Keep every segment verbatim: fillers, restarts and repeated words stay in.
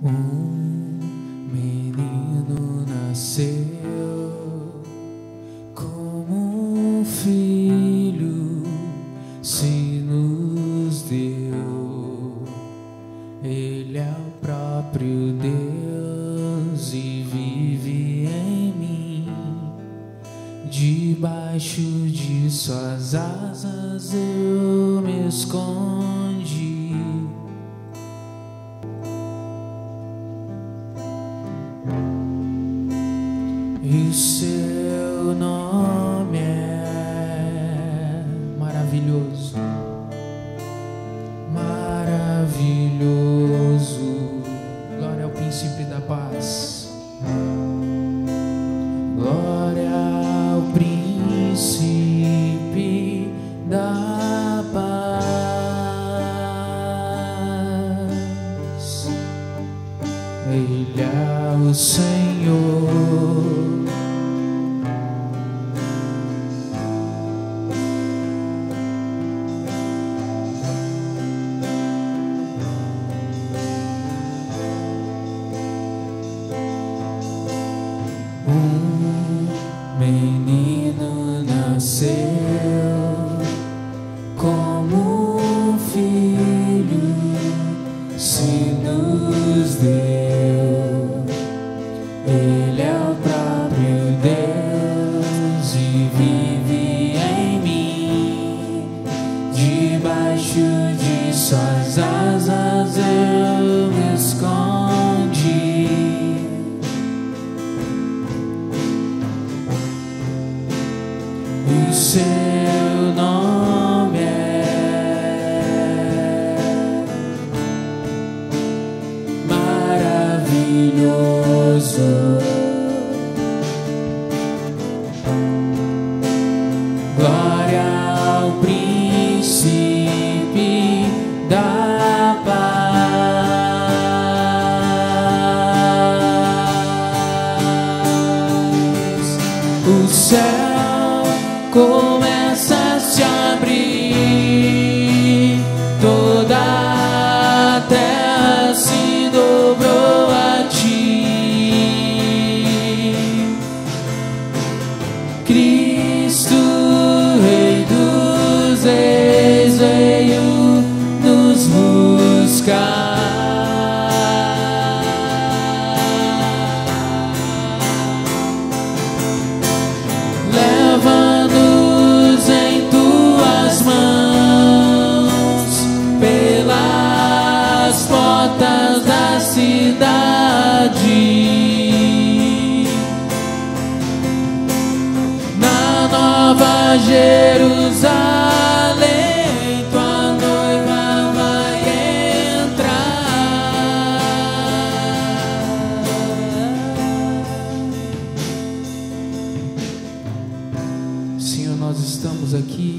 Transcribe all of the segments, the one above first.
Um menino nasceu, como um filho se nos deu. Ele é o próprio Deus e vive em mim. Debaixo de suas asas eu me escondi. E o seu nome é maravilhoso, maravilhoso. Glória ao príncipe da paz. Glória ao príncipe da paz. Ele é o Senhor. Um menino nasceu, como um filho se nos deu. Ele é o próprio Deus e vive em mim. Debaixo de suas asas eu me escondi. O seu nome é maravilhoso. Glória ao príncipe da paz. O céu começa a se abrir, toda a terra se dobrou a ti. Cristo, Rei dos Reis, veio nos buscar. Leva-nos em tuas mãos pelas portas da cidade, na Nova Jerusalém, tua noiva vai entrar. Senhor, nós estamos aqui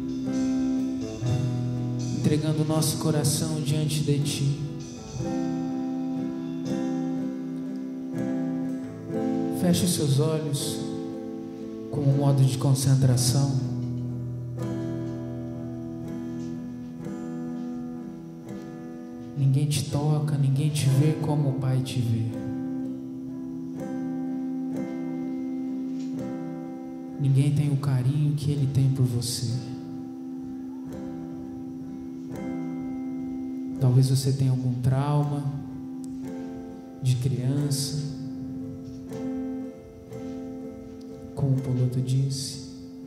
entregando o nosso coração diante de Ti. Feche os seus olhos como um modo de concentração. Ninguém te toca, ninguém te vê como o Pai te vê. Ninguém tem o carinho que Ele tem por você. Talvez você tenha algum trauma de criança, como o piloto disse,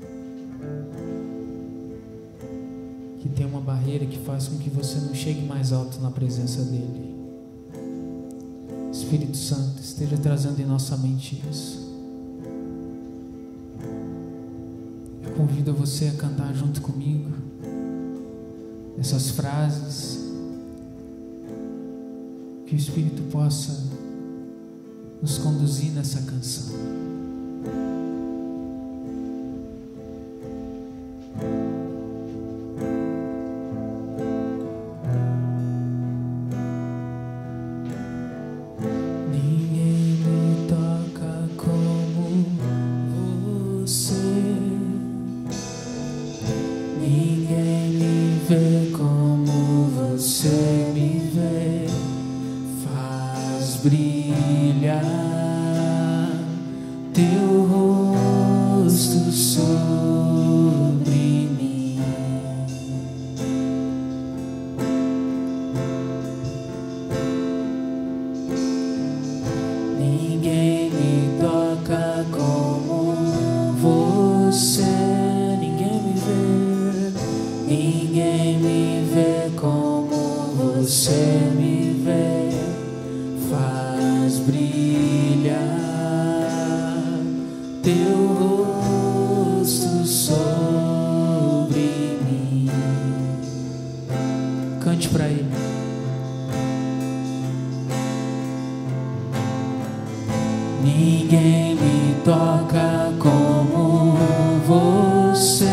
que tem uma barreira que faz com que você não chegue mais alto na presença dEle. Espírito Santo, esteja trazendo em nossa mente isso. Eu convido você a cantar junto comigo essas frases, que o Espírito possa nos conduzir nessa canção. Ninguém me toca como você, ninguém me vê como você me vê. Faz brilhar teu rosto sobre mim. Ninguém me toca como você, ninguém me vê, ninguém me vê como você me vê. Faz brilhar teu rosto sobre mim. Cante para Ele. Ninguém me toca como você,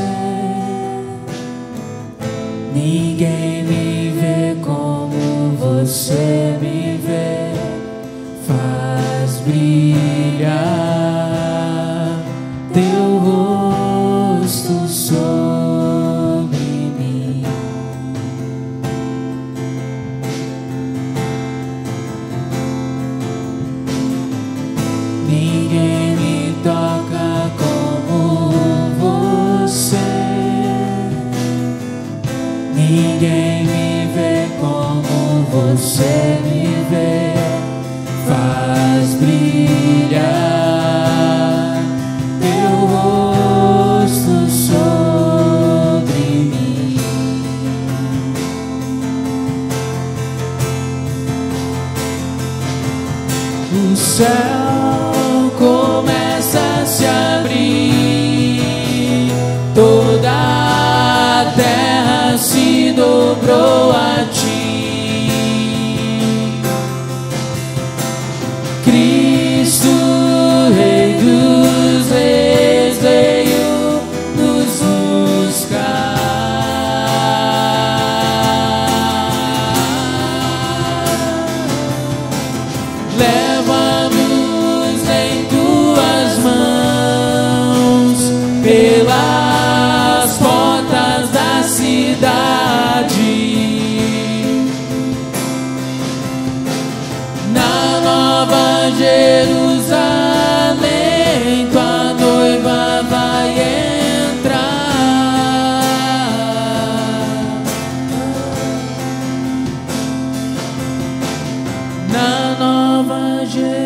ninguém me vê como você me vê. Faz brilhar teu rosto sobre mim. Ninguém me toca como você, ninguém me vê como você me vê. Faz brilhar teu rosto sobre mim. O céu começa a se abrir, toda a terra se dobrou a ti. Cristo, Rei dos Reis, veio nos buscar. Leva-nos em tuas mãos pelas portas da cidade. Na Nova Jerusalém, tua noiva vai entrar. Na Nova Jerusalém.